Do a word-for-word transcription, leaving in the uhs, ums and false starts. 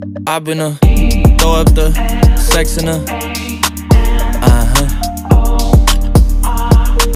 I've been a throw up the sex in a